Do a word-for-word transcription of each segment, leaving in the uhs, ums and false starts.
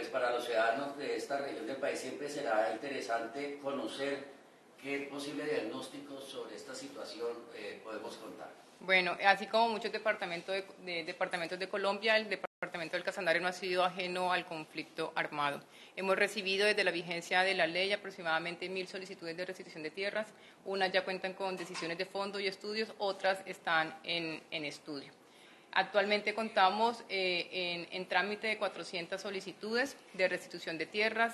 para los ciudadanos de esta región del país siempre será interesante conocer qué posible diagnóstico sobre esta situación eh, podemos contar. Bueno, así como muchos departamentos de, de, departamentos de Colombia, el departamento del Casanare no ha sido ajeno al conflicto armado. Hemos recibido desde la vigencia de la ley aproximadamente mil solicitudes de restitución de tierras, unas ya cuentan con decisiones de fondo y estudios, otras están en, en estudio. Actualmente contamos eh, en, en trámite de cuatrocientas solicitudes de restitución de tierras.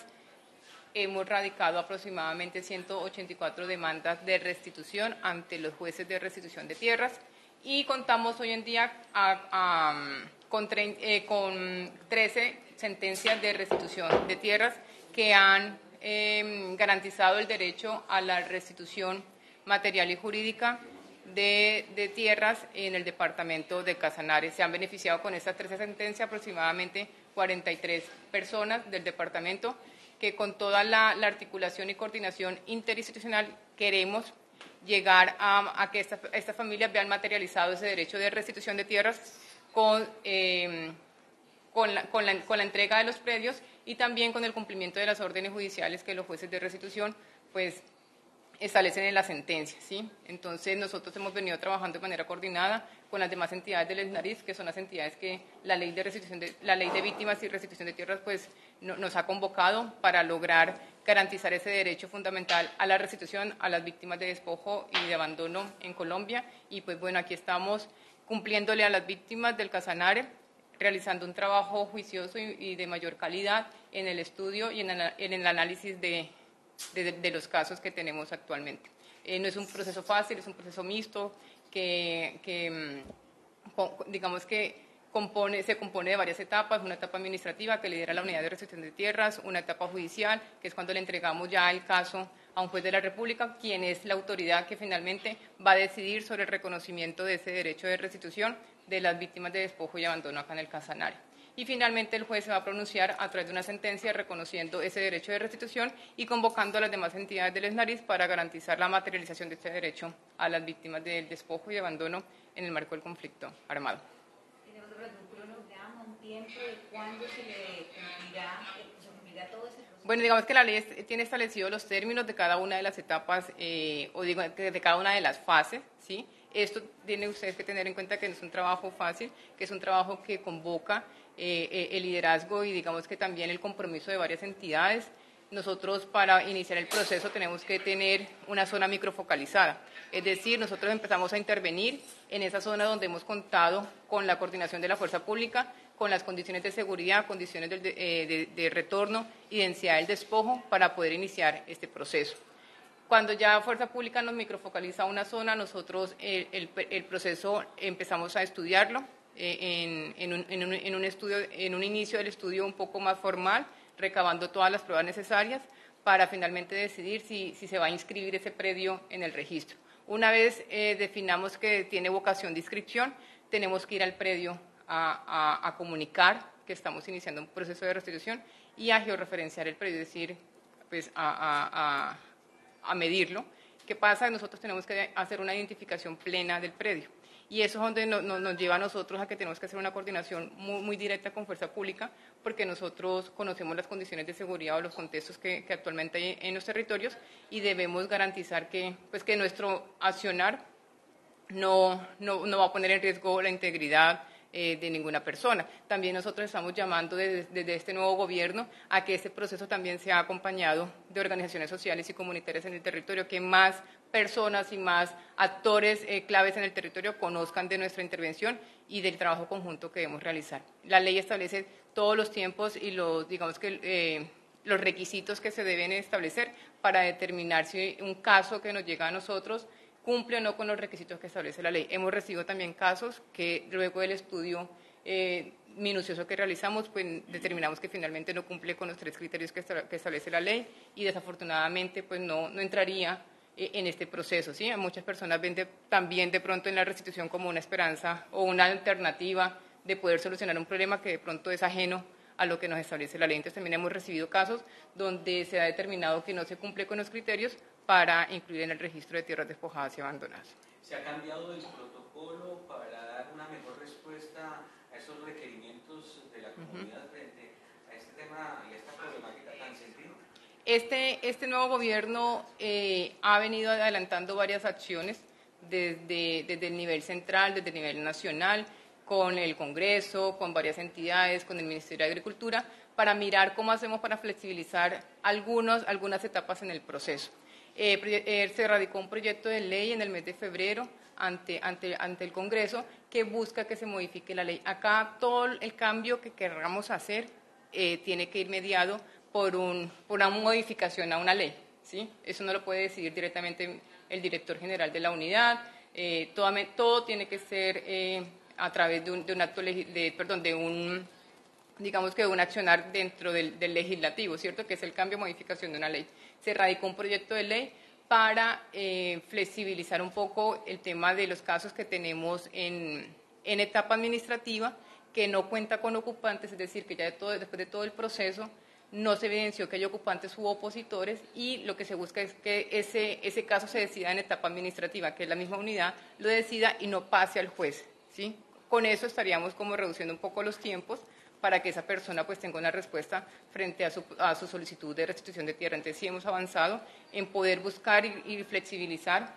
Hemos radicado aproximadamente ciento ochenta y cuatro demandas de restitución ante los jueces de restitución de tierras y contamos hoy en día a, a, con, eh, con trece sentencias de restitución de tierras que han eh, garantizado el derecho a la restitución material y jurídica de, de tierras en el departamento de Casanare. Se han beneficiado con estas trece sentencias aproximadamente cuarenta y tres personas del departamento que con toda la, la articulación y coordinación interinstitucional queremos llegar a, a que esta, estas familias vean materializado ese derecho de restitución de tierras con, eh, con, la, con, la, con la entrega de los predios y también con el cumplimiento de las órdenes judiciales que los jueces de restitución pues, establecen en la sentencia, ¿sí? Entonces, nosotros hemos venido trabajando de manera coordinada con las demás entidades del ESNARIZ, que son las entidades que la ley de restitución de, la ley de víctimas y restitución de tierras pues, no, nos ha convocado para lograr garantizar ese derecho fundamental a la restitución a las víctimas de despojo y de abandono en Colombia. Y pues bueno, aquí estamos cumpliéndole a las víctimas del Casanare, realizando un trabajo juicioso y, y de mayor calidad en el estudio y en el, en el análisis de De, de los casos que tenemos actualmente. Eh, no es un proceso fácil, es un proceso mixto que, que digamos que compone, se compone de varias etapas, una etapa administrativa que lidera la unidad de restitución de tierras, una etapa judicial, que es cuando le entregamos ya el caso a un juez de la República, quien es la autoridad que finalmente va a decidir sobre el reconocimiento de ese derecho de restitución de las víctimas de despojo y abandono acá en el Casanare. Y finalmente el juez se va a pronunciar a través de una sentencia reconociendo ese derecho de restitución y convocando a las demás entidades del ESNARIZ para garantizar la materialización de este derecho a las víctimas del despojo y abandono en el marco del conflicto armado. Tenemos un cronograma, un tiempo de cuándo se le cumplirá, se cumplirá todo ese proceso. Bueno, digamos que la ley tiene establecidos los términos de cada una de las etapas eh, o digo, de cada una de las fases, ¿sí? Esto tienen ustedes que tener en cuenta que no es un trabajo fácil, que es un trabajo que convoca Eh, eh, el liderazgo y digamos que también el compromiso de varias entidades. Nosotros para iniciar el proceso tenemos que tener una zona microfocalizada, es decir, nosotros empezamos a intervenir en esa zona donde hemos contado con la coordinación de la fuerza pública, con las condiciones de seguridad, condiciones de, eh, de, de retorno y densidad del despojo para poder iniciar este proceso. Cuando ya Fuerza Pública nos microfocaliza una zona, nosotros el, el, el proceso empezamos a estudiarlo, En, en, un, en, un, en un estudio, en un inicio del estudio un poco más formal, recabando todas las pruebas necesarias para finalmente decidir si, si se va a inscribir ese predio en el registro. Una vez eh, definamos que tiene vocación de inscripción, tenemos que ir al predio a, a, a comunicar que estamos iniciando un proceso de restitución y a georreferenciar el predio, es decir, pues a, a, a, a medirlo. ¿Qué pasa? Nosotros tenemos que hacer una identificación plena del predio. Y eso es donde no, no, nos lleva a nosotros a que tenemos que hacer una coordinación muy, muy directa con Fuerza Pública, porque nosotros conocemos las condiciones de seguridad o los contextos que, que actualmente hay en los territorios y debemos garantizar que, pues, que nuestro accionar no, no, no va a poner en riesgo la integridad eh, de ninguna persona. También nosotros estamos llamando desde, desde este nuevo gobierno a que este proceso también sea acompañado de organizaciones sociales y comunitarias en el territorio, que más personas y más actores eh, claves en el territorio conozcan de nuestra intervención y del trabajo conjunto que debemos realizar. La ley establece todos los tiempos y los, digamos que, eh, los requisitos que se deben establecer para determinar si un caso que nos llega a nosotros cumple o no con los requisitos que establece la ley. Hemos recibido también casos que luego del estudio eh, minucioso que realizamos, pues determinamos que finalmente no cumple con los tres criterios que, que establece la ley y desafortunadamente pues no, no entraría en este proceso, ¿sí? Muchas personas ven de, también de pronto en la restitución como una esperanza o una alternativa de poder solucionar un problema que de pronto es ajeno a lo que nos establece la ley. Entonces también hemos recibido casos donde se ha determinado que no se cumple con los criterios para incluir en el registro de tierras despojadas y abandonadas. ¿Se ha cambiado el protocolo para dar una mejor respuesta a esos requerimientos de la comunidad uh-huh. frente a este tema y Este, este nuevo gobierno eh, ha venido adelantando varias acciones desde, desde el nivel central, desde el nivel nacional, con el Congreso, con varias entidades, con el Ministerio de Agricultura, para mirar cómo hacemos para flexibilizar algunos, algunas etapas en el proceso. Eh, eh, se radicó un proyecto de ley en el mes de febrero ante, ante, ante el Congreso que busca que se modifique la ley. Acá todo el cambio que queramos hacer eh, tiene que ir mediado por, un, por una modificación a una ley, ¿sí? Eso no lo puede decidir directamente el director general de la unidad, eh, todo, todo tiene que ser eh, a través de un, de un acto, de, perdón, de un, digamos que de un accionar dentro del, del legislativo, ¿cierto? Que es el cambio o modificación de una ley. Se radicó un proyecto de ley para eh, flexibilizar un poco el tema de los casos que tenemos en, en etapa administrativa, que no cuenta con ocupantes, es decir, que ya de todo, después de todo el proceso no se evidenció que hay ocupantes u opositores y lo que se busca es que ese, ese caso se decida en etapa administrativa, que la misma unidad lo decida y no pase al juez, ¿sí? Con eso estaríamos como reduciendo un poco los tiempos para que esa persona pues tenga una respuesta frente a su, a su solicitud de restitución de tierra. Entonces sí hemos avanzado en poder buscar y, y flexibilizar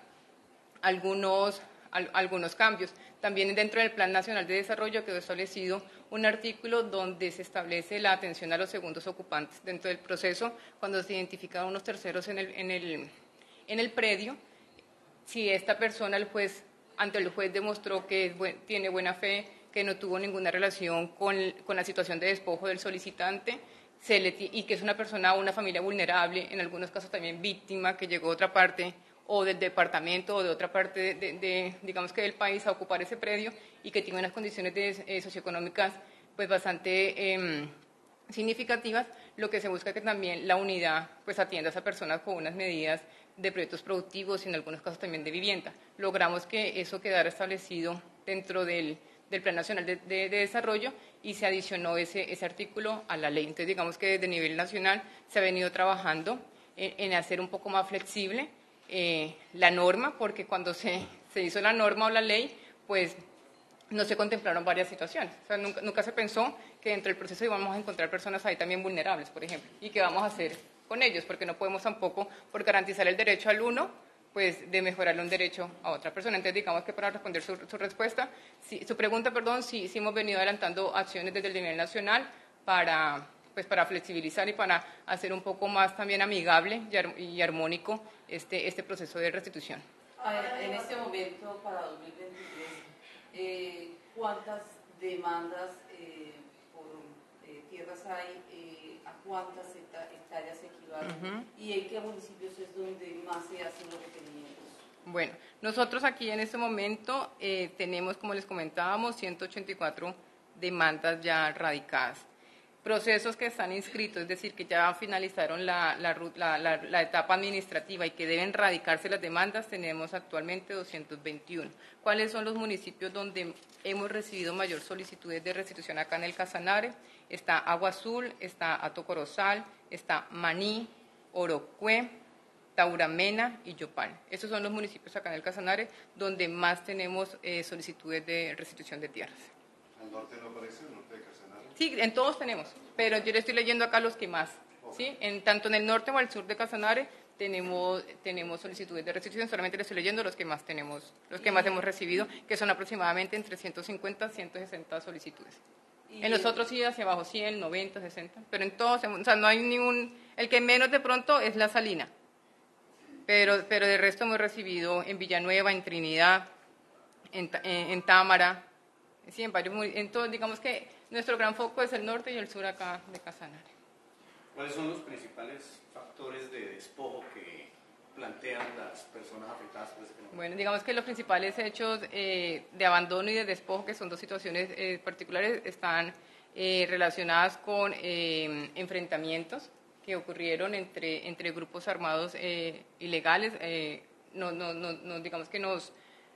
algunos, al, algunos cambios. También dentro del Plan Nacional de Desarrollo quedó establecido un artículo donde se establece la atención a los segundos ocupantes dentro del proceso, cuando se identifican unos terceros en el, en el, en el predio. Si esta persona, el juez, ante el juez demostró que es buen, tiene buena fe, que no tuvo ninguna relación con, con la situación de despojo del solicitante se le, y que es una persona o una familia vulnerable, en algunos casos también víctima, que llegó a otra parte o del departamento o de otra parte, de, de, de, digamos que del país, a ocupar ese predio y que tiene unas condiciones de, eh, socioeconómicas pues bastante eh, significativas, lo que se busca es que también la unidad pues atienda a esa persona con unas medidas de proyectos productivos y en algunos casos también de vivienda. Logramos que eso quedara establecido dentro del, del Plan Nacional de, de, de Desarrollo y se adicionó ese, ese artículo a la ley. Entonces, digamos que desde nivel nacional se ha venido trabajando en, en hacer un poco más flexible eh, la norma, porque cuando se, se hizo la norma o la ley, pues no se contemplaron varias situaciones. O sea, nunca, nunca se pensó que dentro del proceso íbamos a encontrar personas ahí también vulnerables, por ejemplo, y qué vamos a hacer con ellos, porque no podemos tampoco, por garantizar el derecho al uno, pues de mejorarle un derecho a otra persona. Entonces, digamos que para responder su, su respuesta, si, su pregunta, perdón, sí, sí hemos venido adelantando acciones desde el nivel nacional para, pues, para flexibilizar y para hacer un poco más también amigable y, ar, y armónico este, este proceso de restitución. En este momento, para dos mil veintitrés, eh, ¿cuántas demandas eh, por eh, tierras hay? Eh, ¿A cuántas hectáreas equivalen? Uh-huh. ¿Y en qué municipios es donde más se hacen los requerimientos? Bueno, nosotros aquí en este momento eh, tenemos, como les comentábamos, ciento ochenta y cuatro demandas ya radicadas. Procesos que están inscritos, es decir, que ya finalizaron la, la, la, la, la etapa administrativa y que deben radicarse las demandas, tenemos actualmente doscientos veintiuno. ¿Cuáles son los municipios donde hemos recibido mayor solicitudes de restitución acá en el Casanare? Está Agua Azul, está Hato Corozal, está Maní, Orocue, Tauramena y Yopal. Estos son los municipios acá en el Casanare donde más tenemos eh, solicitudes de restitución de tierras. ¿Al norte no aparece el norte de Casanare? Sí, en todos tenemos, pero yo le estoy leyendo acá los que más. ¿Sí? En, tanto en el norte o al sur de Casanare tenemos, tenemos solicitudes de restitución, solamente le estoy leyendo los que más tenemos, los que más hemos recibido, que son aproximadamente entre ciento cincuenta a ciento sesenta solicitudes. En los otros sí hacia abajo, cien, noventa, sesenta, pero en todos, o sea, no hay ningún, el que menos de pronto es La Salina, pero, pero de resto hemos recibido en Villanueva, en Trinidad, en, en, en Támara, sí, en varios, en todos, digamos que nuestro gran foco es el norte y el sur acá de Casanare. ¿Cuáles son los principales factores de despojo que plantean las personas afectadas por este fenómeno? Bueno, digamos que los principales hechos eh, de abandono y de despojo, que son dos situaciones eh, particulares, están eh, relacionadas con eh, enfrentamientos que ocurrieron entre, entre grupos armados eh, ilegales. Eh, no, no, no, no, digamos que nos...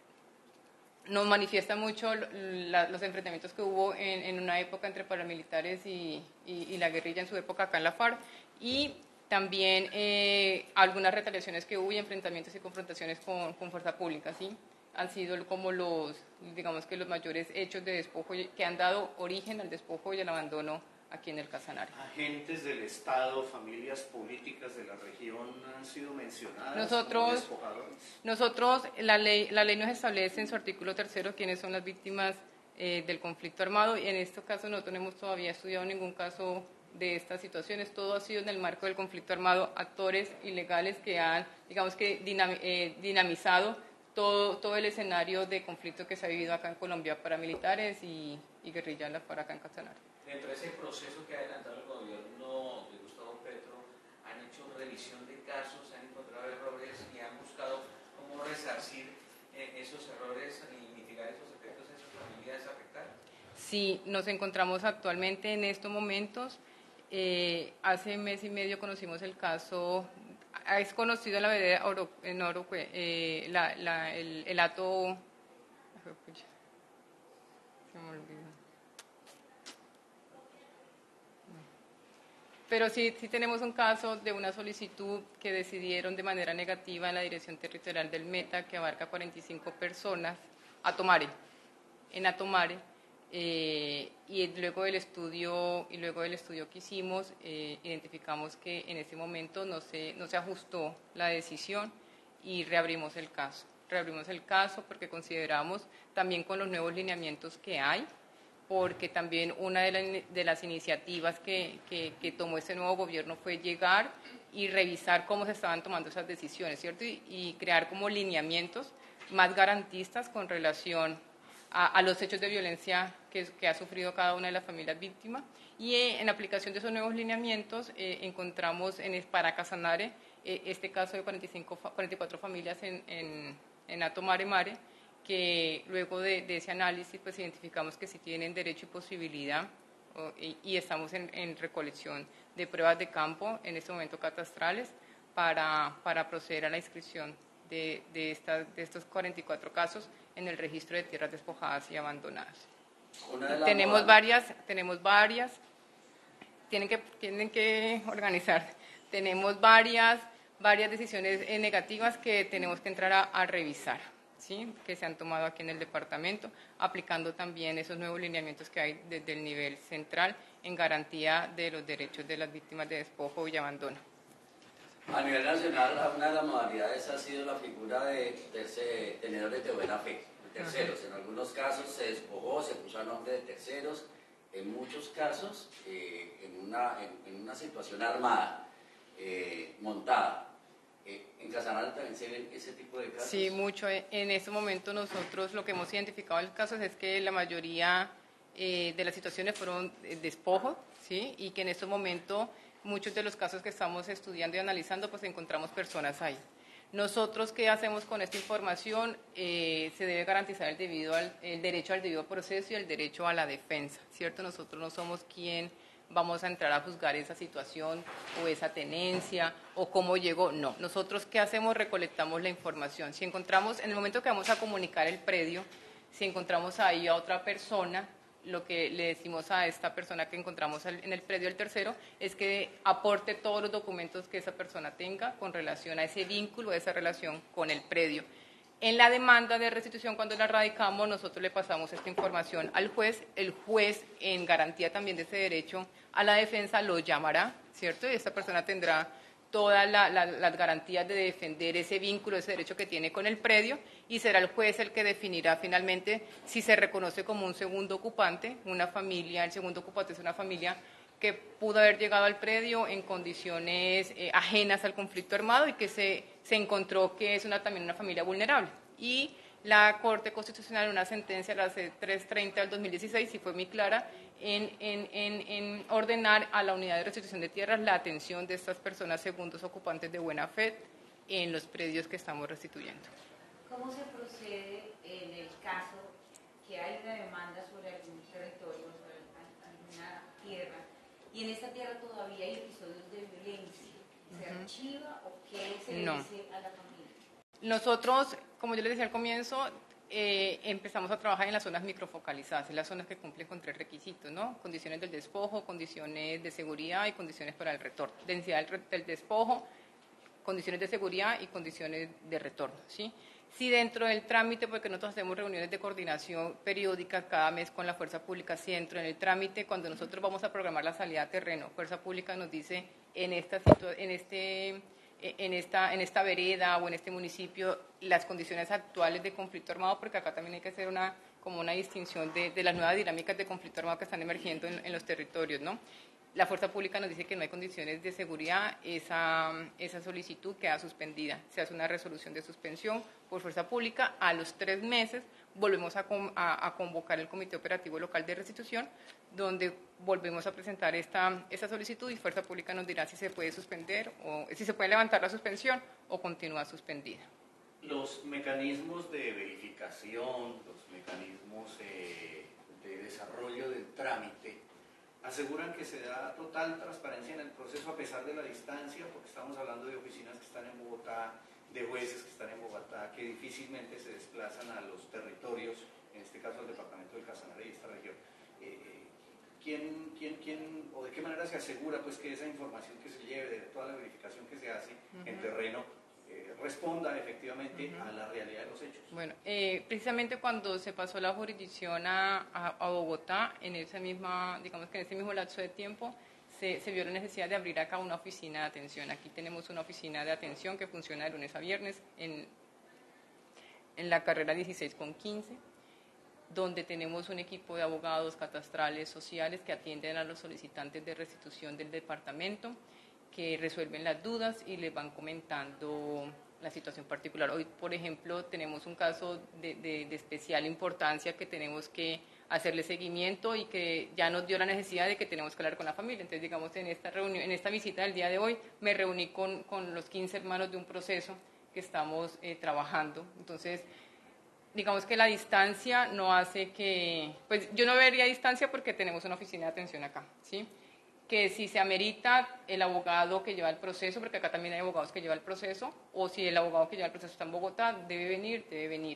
Nos manifiesta mucho la, los enfrentamientos que hubo en, en una época entre paramilitares y, y, y la guerrilla en su época acá en la FARC, y también eh, algunas retaliaciones que hubo y enfrentamientos y confrontaciones con, con fuerza pública, ¿sí? Han sido como los, digamos que los mayores hechos de despojo que han dado origen al despojo y al abandono aquí en el Casanare. ¿Agentes del Estado, familias políticas de la región han sido mencionadas Nosotros, como despojadores? Nosotros, la ley, la ley nos establece en su artículo tercero quiénes son las víctimas eh, del conflicto armado, y en este caso no tenemos todavía estudiado ningún caso de estas situaciones. Todo ha sido en el marco del conflicto armado, actores ilegales que han, digamos que, dinam, eh, dinamizado todo, todo el escenario de conflicto que se ha vivido acá en Colombia, paramilitares y, y guerrillas en la FARC acá en Casanare. Dentro de ese proceso que ha adelantado el gobierno de Gustavo Petro, ¿han hecho revisión de casos, han encontrado errores y han buscado cómo resarcir eh, esos errores y mitigar esos efectos en sus familias afectadas? Sí, nos encontramos actualmente en estos momentos. Eh, hace mes y medio conocimos el caso, es conocido en la vereda Oro, en Orocue, eh, la, la, el, el hato, se me olvidó. Pero sí, sí tenemos un caso de una solicitud que decidieron de manera negativa en la Dirección Territorial del Meta, que abarca cuarenta y cinco personas, Atomare, en Atomare, eh, y luego del estudio y luego del estudio que hicimos, eh, identificamos que en ese momento no se, no se ajustó la decisión y reabrimos el caso. Reabrimos el caso porque consideramos, también con los nuevos lineamientos que hay, porque también una de, la, de las iniciativas que, que, que tomó este nuevo gobierno fue llegar y revisar cómo se estaban tomando esas decisiones, ¿cierto? Y, y crear como lineamientos más garantistas con relación a, a los hechos de violencia que, que ha sufrido cada una de las familias víctimas. Y eh, en aplicación de esos nuevos lineamientos eh, encontramos en, para Casanare eh, este caso de cuarenta y cinco, cuarenta y cuatro familias en, en, en Atomare Mare, que luego de, de ese análisis pues identificamos que sí tienen derecho y posibilidad o, y, y estamos en, en recolección de pruebas de campo, en este momento catastrales, para, para proceder a la inscripción de, de, esta, de estos cuarenta y cuatro casos en el registro de tierras despojadas y abandonadas. Una Tenemos moda... varias, tenemos varias, tienen que, tienen que organizar, tenemos varias, varias decisiones negativas que tenemos que entrar a, a revisar, ¿sí? Que se han tomado aquí en el departamento, aplicando también esos nuevos lineamientos que hay desde el nivel central en garantía de los derechos de las víctimas de despojo y abandono. A nivel nacional, una de las modalidades ha sido la figura de terce- tenedores de buena fe, de terceros. En algunos casos se despojó, se puso a nombre de terceros. En muchos casos, eh, en, una, en, en una situación armada, eh, montada. Eh, ¿En Casanare también se ven ese tipo de casos? Sí, mucho. En este momento nosotros lo que hemos identificado en los casos es que la mayoría eh, de las situaciones fueron despojos, ¿sí? Y que en este momento muchos de los casos que estamos estudiando y analizando, pues encontramos personas ahí. Nosotros, ¿qué hacemos con esta información? Eh, se debe garantizar el, debido al, el derecho al debido proceso y el derecho a la defensa, ¿cierto? Nosotros no somos quien vamos a entrar a juzgar esa situación o esa tenencia o cómo llegó, no. Nosotros, ¿qué hacemos? Recolectamos la información. Si encontramos, en el momento que vamos a comunicar el predio, si encontramos ahí a otra persona, lo que le decimos a esta persona que encontramos en el predio del tercero es que aporte todos los documentos que esa persona tenga con relación a ese vínculo, a esa relación con el predio. En la demanda de restitución, cuando la radicamos, nosotros le pasamos esta información al juez. El juez, en garantía también de ese derecho a la defensa, lo llamará, ¿cierto? Y esta persona tendrá todas la, la, las garantías de defender ese vínculo, ese derecho que tiene con el predio, y será el juez el que definirá finalmente si se reconoce como un segundo ocupante, una familia. El segundo ocupante es una familia que pudo haber llegado al predio en condiciones eh, ajenas al conflicto armado y que se, se encontró que es una, también una familia vulnerable. Y la Corte Constitucional, una sentencia, la C trescientos treinta del dos mil dieciséis, sí fue muy clara en, en, en, en ordenar a la Unidad de Restitución de Tierras la atención de estas personas segundos ocupantes de buena fe en los predios que estamos restituyendo. ¿Cómo se procede en el caso que hay una demanda sobre algún territorio, sobre alguna tierra, y en esta tierra todavía hay episodios de violencia? ¿Se uh-huh. archiva o qué se le no. dice a la familia? Nosotros, como yo les decía al comienzo, eh, empezamos a trabajar en las zonas microfocalizadas, en las zonas que cumplen con tres requisitos, ¿no? Condiciones del despojo, condiciones de seguridad y condiciones para el retorno. Densidad del, del despojo, condiciones de seguridad y condiciones de retorno, ¿sí? Si dentro del trámite, porque nosotros hacemos reuniones de coordinación periódicas cada mes con la Fuerza Pública, si dentro en el trámite, cuando nosotros vamos a programar la salida a terreno, Fuerza Pública nos dice en esta, en este, en esta, en esta vereda o en este municipio las condiciones actuales de conflicto armado, porque acá también hay que hacer una, como una distinción de, de las nuevas dinámicas de conflicto armado que están emergiendo en, en los territorios, ¿no? La Fuerza Pública nos dice que no hay condiciones de seguridad, esa, esa solicitud queda suspendida. Se hace una resolución de suspensión por Fuerza Pública. A los tres meses volvemos a, a, a convocar el Comité Operativo Local de Restitución, donde volvemos a presentar esta, esta solicitud y Fuerza Pública nos dirá si se puede suspender, o si se puede levantar la suspensión o continúa suspendida. Los mecanismos de verificación, los mecanismos eh, de desarrollo del trámite, aseguran que se da total transparencia en el proceso a pesar de la distancia, porque estamos hablando de oficinas que están en Bogotá, de jueces que están en Bogotá, que difícilmente se desplazan a los territorios, en este caso al departamento del Casanare y esta región. Eh, ¿quién, quién, quién, o de qué manera se asegura pues, que esa información que se lleve, de toda la verificación que se hace uh-huh. en terreno, eh, responda efectivamente uh-huh. a la realidad de los hechos? Bueno, eh, precisamente cuando se pasó la jurisdicción a, a, a Bogotá, en esa misma, digamos que en ese mismo lapso de tiempo, se, se vio la necesidad de abrir acá una oficina de atención. Aquí tenemos una oficina de atención que funciona de lunes a viernes en, en la carrera dieciséis con quince, donde tenemos un equipo de abogados catastrales sociales que atienden a los solicitantes de restitución del departamento, que resuelven las dudas y les van comentando la situación particular. Hoy, por ejemplo, tenemos un caso de, de, de especial importancia que tenemos que hacerle seguimiento y que ya nos dio la necesidad de que tenemos que hablar con la familia. Entonces, digamos, en esta reunión, en esta visita del día de hoy, me reuní con, con los quince hermanos de un proceso que estamos eh, trabajando. Entonces, digamos que la distancia no hace que, pues yo no vería distancia porque tenemos una oficina de atención acá, ¿sí? Que si se amerita el abogado que lleva el proceso, porque acá también hay abogados que llevan el proceso, o si el abogado que lleva el proceso está en Bogotá, debe venir, debe venir.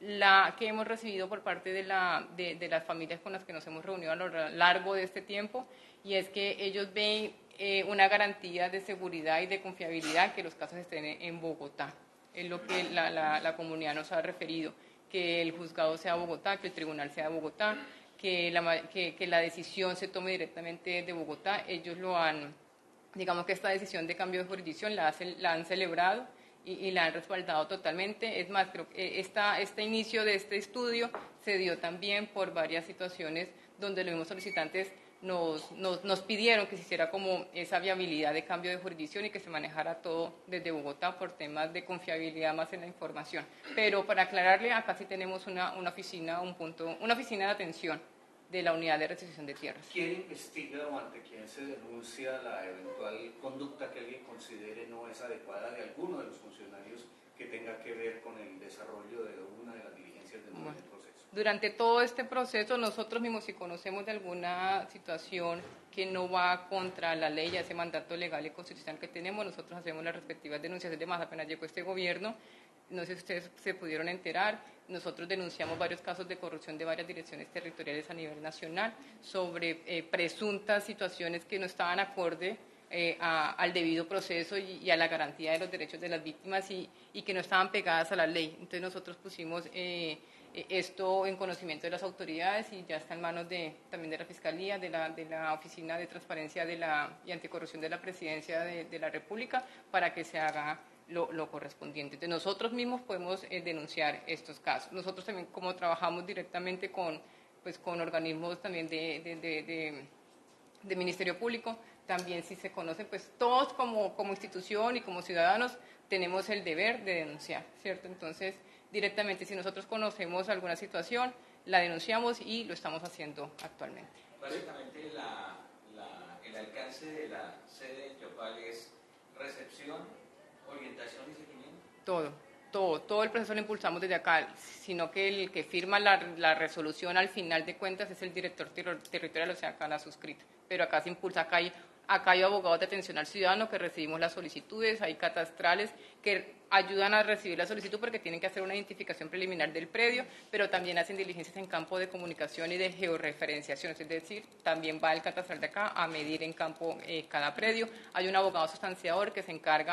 La que hemos recibido por parte de, la, de, de las familias con las que nos hemos reunido a lo largo de este tiempo, y es que ellos ven eh, una garantía de seguridad y de confiabilidad que los casos estén en Bogotá. Es lo que la, la, la comunidad nos ha referido, que el juzgado sea Bogotá, que el tribunal sea Bogotá, que la, que, que la decisión se tome directamente de Bogotá. Ellos lo han, digamos que esta decisión de cambio de jurisdicción la, hace, la han celebrado y, y la han respaldado totalmente. Es más, creo que esta, este inicio de este estudio se dio también por varias situaciones donde los mismos solicitantes nos, nos, nos pidieron que se hiciera como esa viabilidad de cambio de jurisdicción y que se manejara todo desde Bogotá por temas de confiabilidad más en la información. Pero para aclararle, acá sí tenemos una, una oficina, un punto, una oficina de atención de la unidad de restitución de tierras. ¿Quién investiga o ante quién se denuncia la eventual conducta que alguien considere no es adecuada de alguno de los funcionarios que tenga que ver con el desarrollo de una de las diligencias del bueno. proceso? Durante todo este proceso, nosotros mismos, si conocemos de alguna situación que no va contra la ley, ese mandato legal y constitucional que tenemos, nosotros hacemos las respectivas denuncias. Además, apenas llegó este gobierno, no sé si ustedes se pudieron enterar, nosotros denunciamos varios casos de corrupción de varias direcciones territoriales a nivel nacional sobre eh, presuntas situaciones que no estaban acorde eh, a, al debido proceso y, y a la garantía de los derechos de las víctimas y, y que no estaban pegadas a la ley. Entonces nosotros pusimos eh, esto en conocimiento de las autoridades y ya está en manos de, también de la Fiscalía, de la, de la Oficina de Transparencia de la, y Anticorrupción de la Presidencia de, de la República para que se haga Lo, lo correspondiente. Entonces, nosotros mismos podemos eh, denunciar estos casos. Nosotros también, como trabajamos directamente con, pues, con organismos también de, de, de, de, de Ministerio Público, también si se conocen, pues todos como, como institución y como ciudadanos tenemos el deber de denunciar, ¿cierto? Entonces, directamente, si nosotros conocemos alguna situación, la denunciamos y lo estamos haciendo actualmente. Básicamente, la, la, el alcance de la sede de Yopal es recepción, orientación y seguimiento. Todo, todo, todo el proceso lo impulsamos desde acá, sino que el que firma la, la resolución al final de cuentas es el director ter territorial, o sea, acá la suscrita. Pero acá se impulsa, acá hay, acá hay abogados de atención al ciudadano que recibimos las solicitudes, hay catastrales que ayudan a recibir la solicitud porque tienen que hacer una identificación preliminar del predio, pero también hacen diligencias en campo de comunicación y de georreferenciación, es decir, también va el catastral de acá a medir en campo eh, cada predio. Hay un abogado sustanciador que se encarga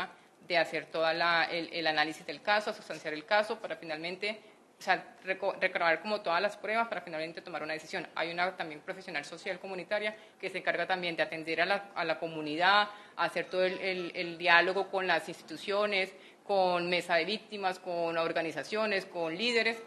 de hacer todo el, el análisis del caso, sustanciar el caso para finalmente, o sea, recabar como todas las pruebas para finalmente tomar una decisión. Hay una también profesional social comunitaria que se encarga también de atender a la, a la comunidad, hacer todo el, el, el diálogo con las instituciones, con mesa de víctimas, con organizaciones, con líderes,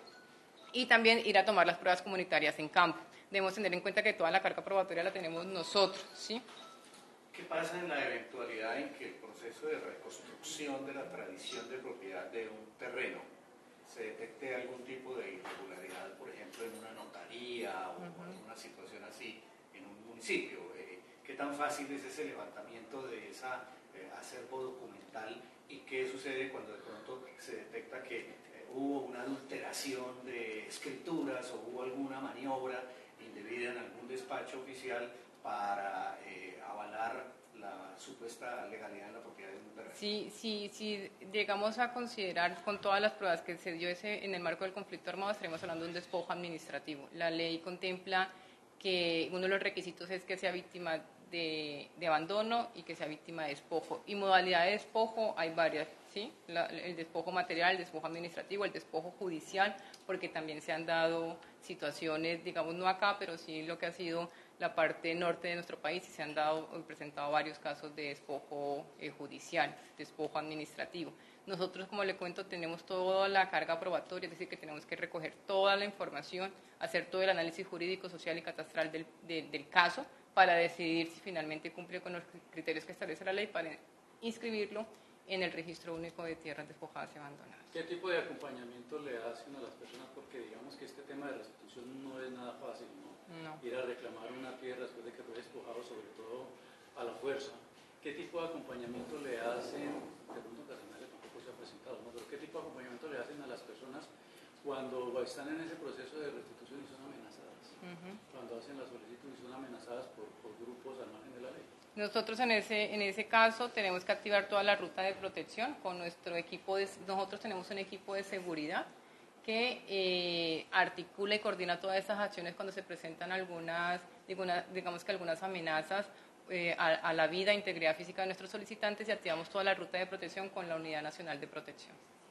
y también ir a tomar las pruebas comunitarias en campo. Debemos tener en cuenta que toda la carga probatoria la tenemos nosotros, ¿sí? ¿Qué pasa en la eventualidad en que el proceso de reconstrucción de la tradición de propiedad de un terreno se detecte algún tipo de irregularidad, por ejemplo, en una notaría o uh-huh. alguna situación así en un municipio? Eh, ¿Qué tan fácil es ese levantamiento de ese eh, acervo documental y qué sucede cuando de pronto se detecta que eh, hubo una adulteración de escrituras o hubo alguna maniobra indebida en algún despacho oficial para eh, avalar la supuesta legalidad de la propiedad de un terreno? Sí, sí, sí, llegamos a considerar con todas las pruebas que se dio ese, en el marco del conflicto armado, estaremos hablando de un despojo administrativo. La ley contempla que uno de los requisitos es que sea víctima de, de abandono y que sea víctima de despojo. Y modalidad de despojo hay varias, ¿sí? La, el despojo material, el despojo administrativo, el despojo judicial, porque también se han dado situaciones, digamos no acá, pero sí lo que ha sido la parte norte de nuestro país, y se han dado presentado varios casos de despojo eh, judicial, despojo administrativo. Nosotros, como le cuento, tenemos toda la carga probatoria, es decir, que tenemos que recoger toda la información, hacer todo el análisis jurídico, social y catastral del, de, del caso para decidir si finalmente cumple con los criterios que establece la ley para inscribirlo en el registro único de tierras despojadas y abandonadas. ¿Qué tipo de acompañamiento le hacen a las personas? Porque digamos que este tema de restitución no es nada fácil, ¿no? No. Ir a reclamar una tierra después de que fue despojado, sobre todo a la fuerza. ¿Qué tipo de acompañamiento le hacen? De pronto Casanare tampoco se ha presentado, ¿no? Pero ¿qué tipo de acompañamiento le hacen a las personas cuando están en ese proceso de restitución y son amenazadas? Uh-huh. Cuando hacen la solicitud y son amenazadas por, por grupos al margen de la ley. Nosotros en ese, en ese caso tenemos que activar toda la ruta de protección con nuestro equipo de, nosotros tenemos un equipo de seguridad que eh, articula y coordina todas estas acciones cuando se presentan algunas, digamos que algunas amenazas eh, a, a la vida e integridad física de nuestros solicitantes, y activamos toda la ruta de protección con la Unidad Nacional de Protección.